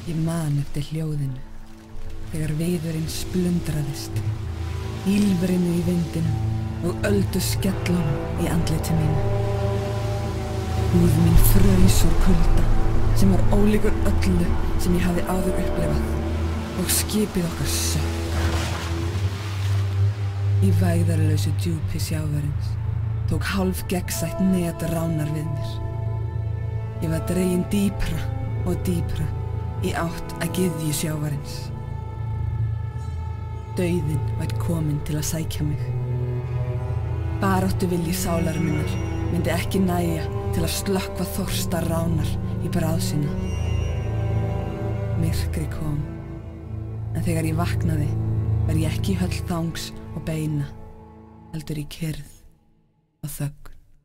Ég man eftir hljóðinu, þegar viðurinn splundraðist, ýlfrinu í vindinum og öldu skellum í andliti mínu. Húð mín fraus úr kulda sem var ólíkur öllu sem ég hafði áður upplifað og skipið okkar sökk. Í vægðarlausu djúpi sjávarins tók hálf gegnsætt net ránar við mér. Ég var dregin dýpra og dýpra í átt að gyðju sjávarins. Dauðinn var kominn til að sækja mig. Baráttuvilji sálar minnar myndi ekki nægja til að slökkva þorsta ránar í bráð sína. Myrkri kom, en þegar ég vaknaði var ég ekki í höll þangs og beina, heldur í kyrrð og þögn.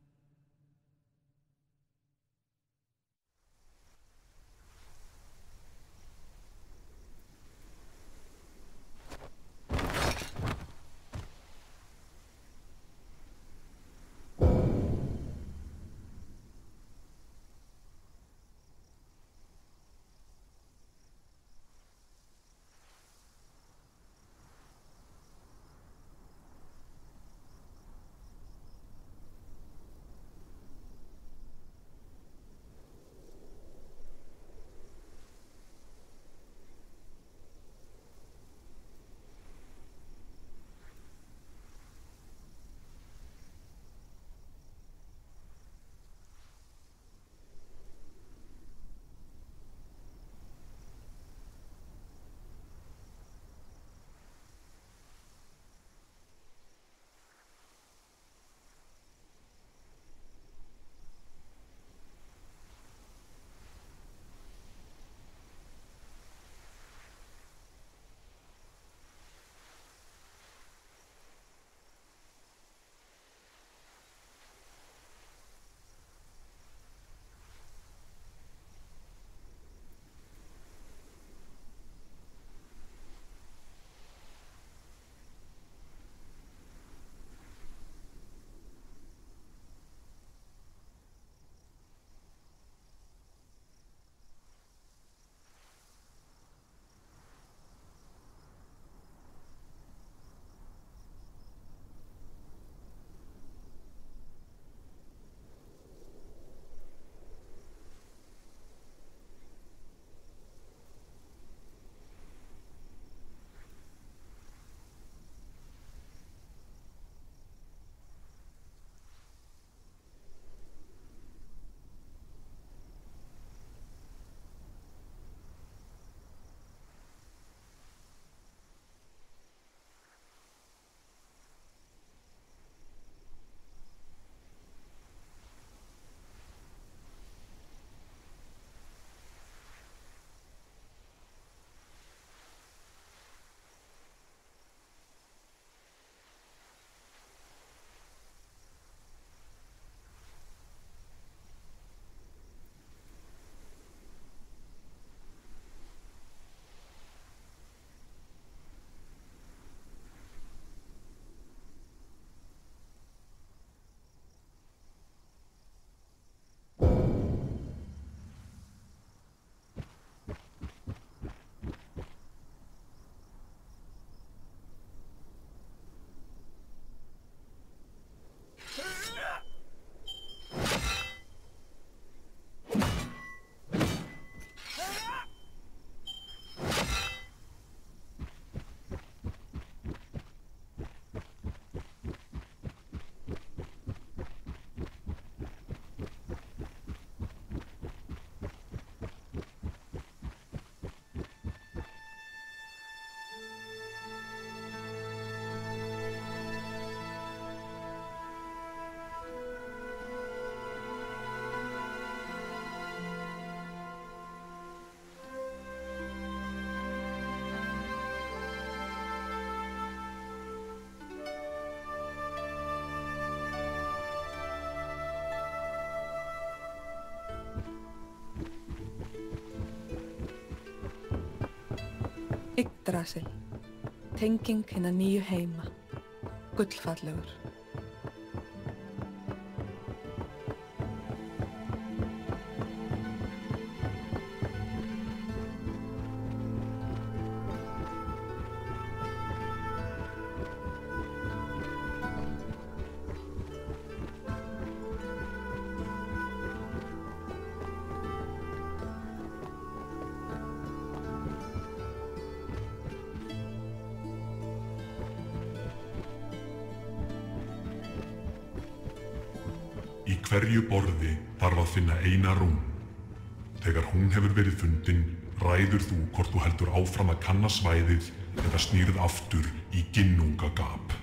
Yggdrasil, tenging hinna nýju heima, gullfallegur. hverju borði þarf að finna eina rún. Þegar hún hefur verið fundin, ræður þú hvort þú heldur áfram að kanna svæðið eða snýrð aftur í Ginnungagap.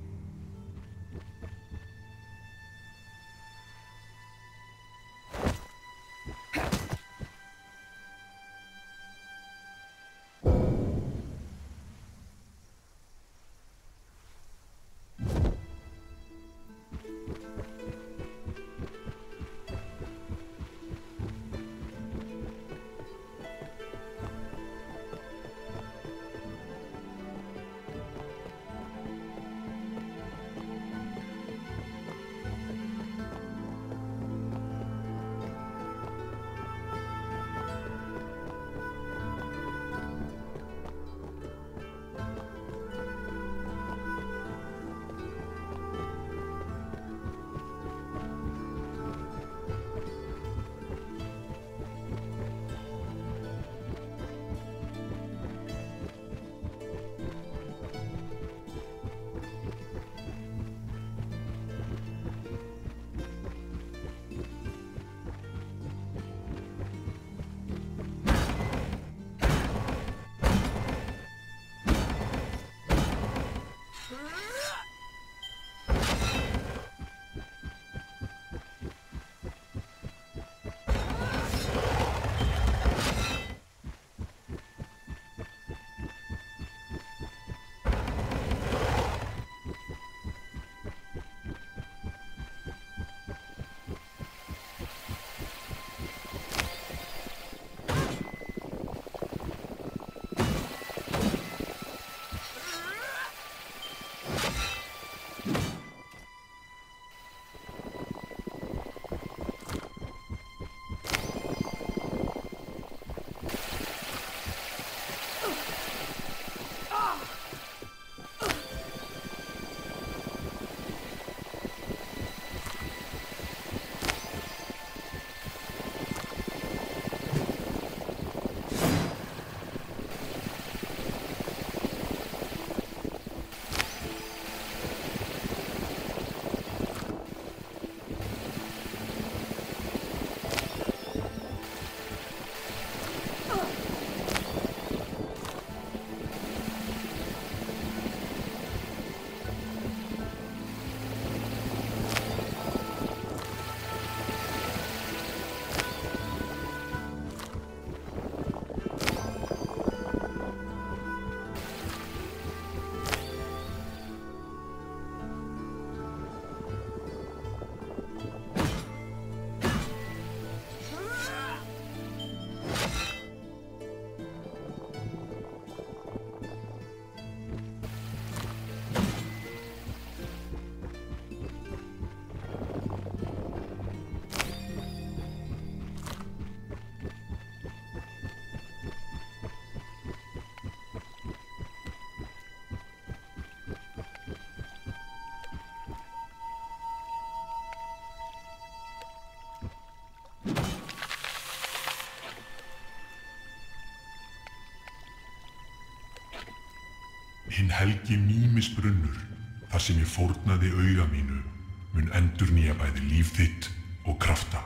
Hinn helgi Mímisbrunnur, þar sem ég fórnaði auga mínu, mun endurnýja bæði líf þitt og krafta.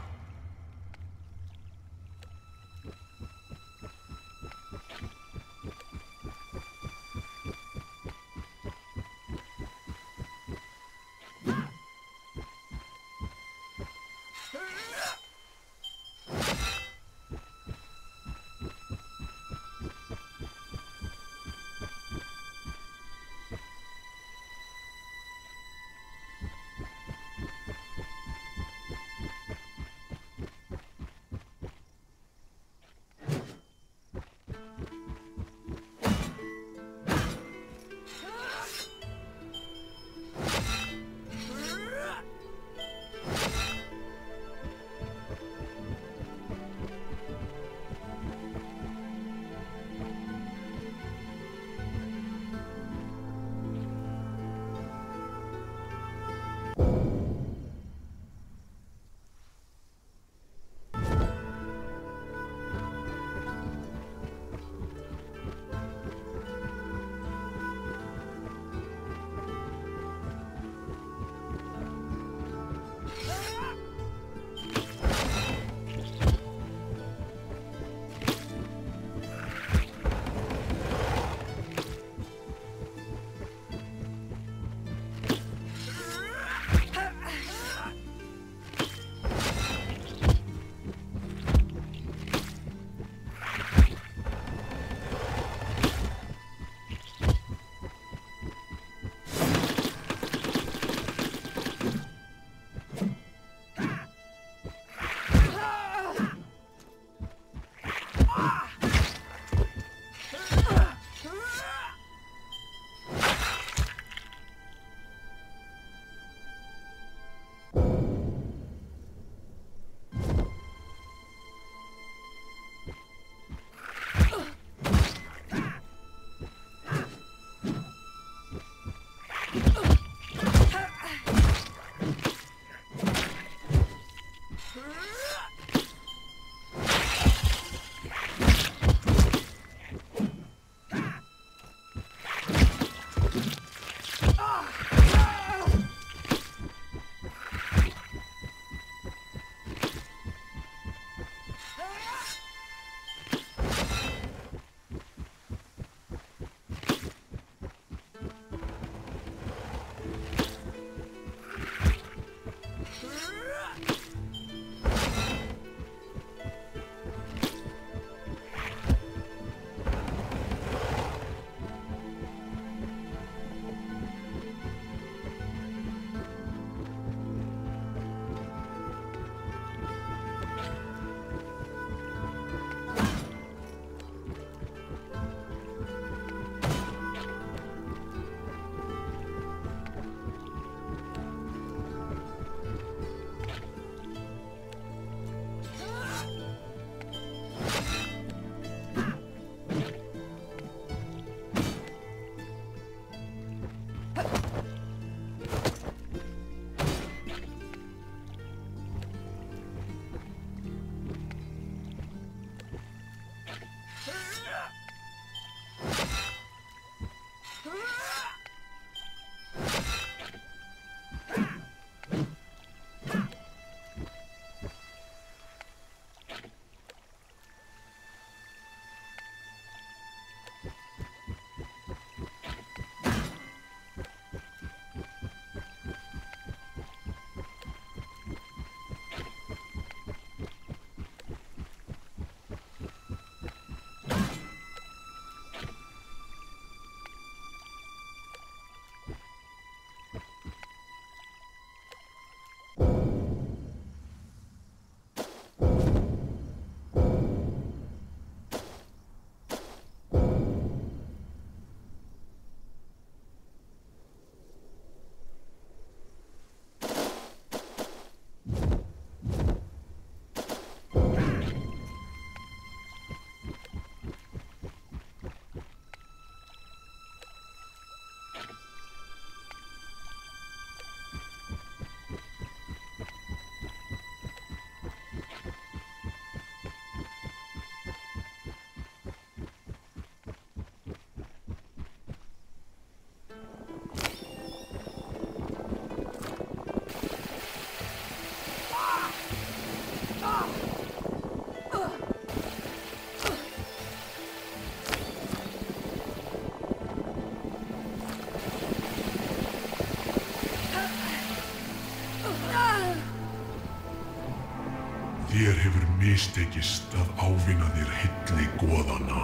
mistekist að ávinna þér hylli goðanna.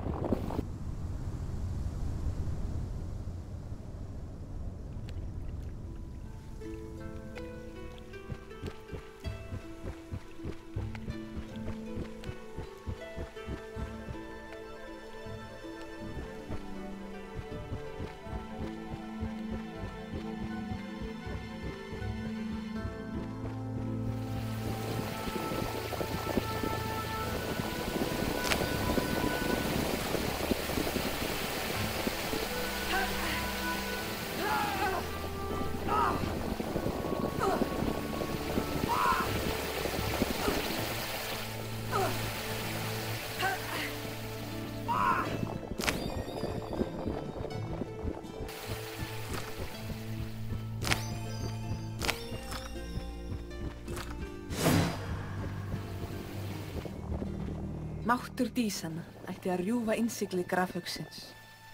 Máttur dísanna ætti að rjúfa innsigli grafhaugsins.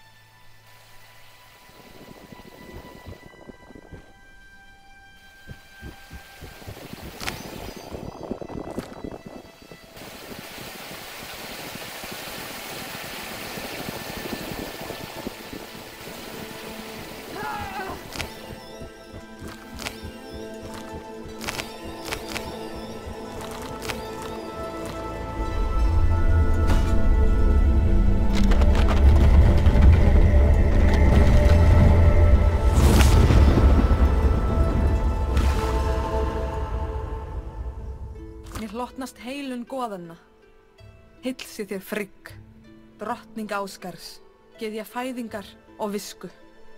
Hlotnast heilun goðanna. Heilsi þér Frigg, drottning Ásgarðs, gyðja fæðingar og visku.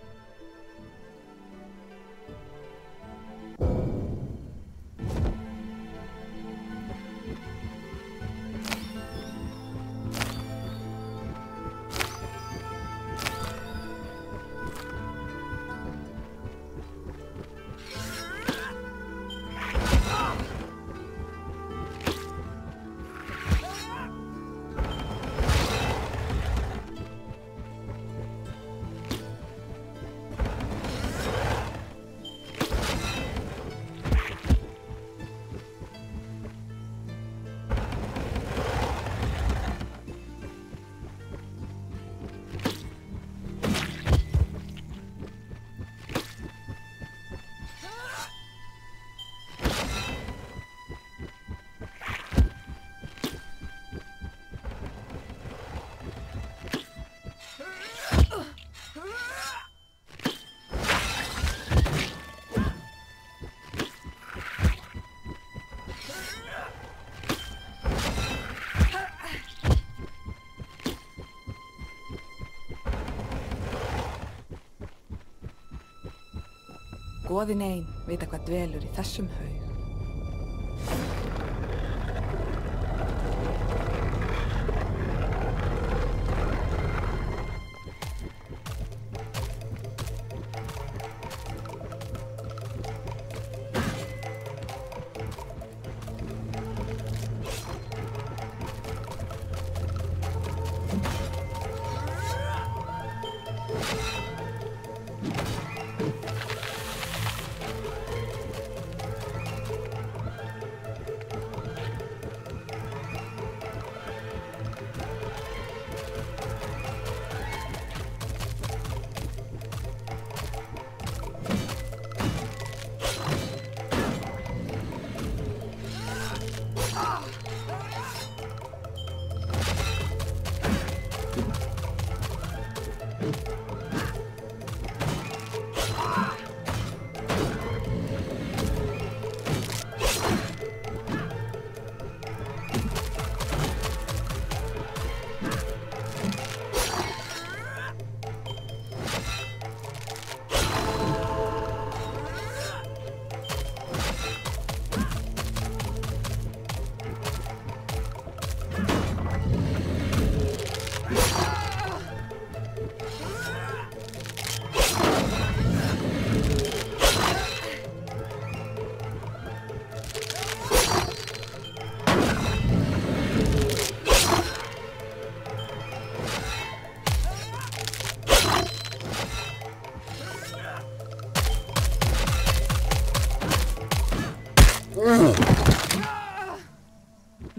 Goðin ein vita hvað dvelur í þessum haug.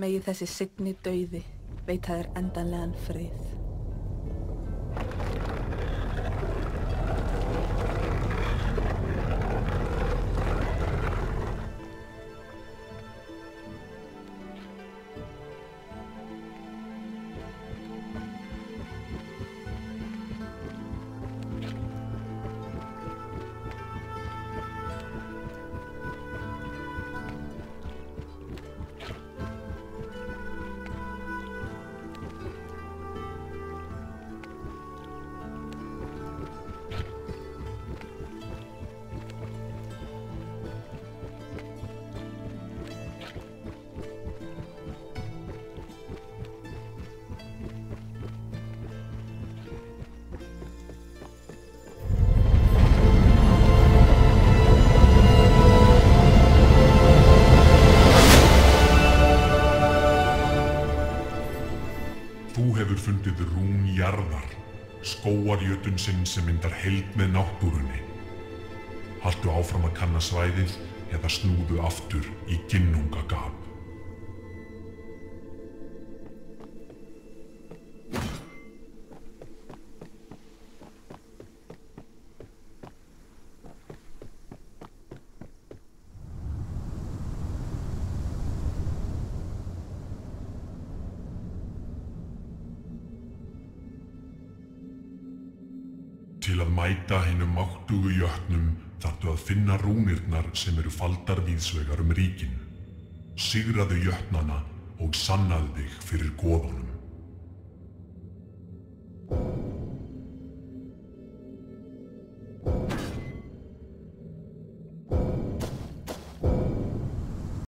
Megi þessi signi dauði veita þér endanlegan frið. Þú hefur fundið rún jarðar, skógarjötun sinn sem myndar heild með náttúrunni. Haltu áfram að kanna svæðið eða snúðu aftur í Ginnungagap. Til að mæta hinum máttugu jötnum þarftu að finna rúnirnar sem eru faldar víðsvegar ríkin. Sigraðu jötnana og sannaðu þig fyrir goðunum.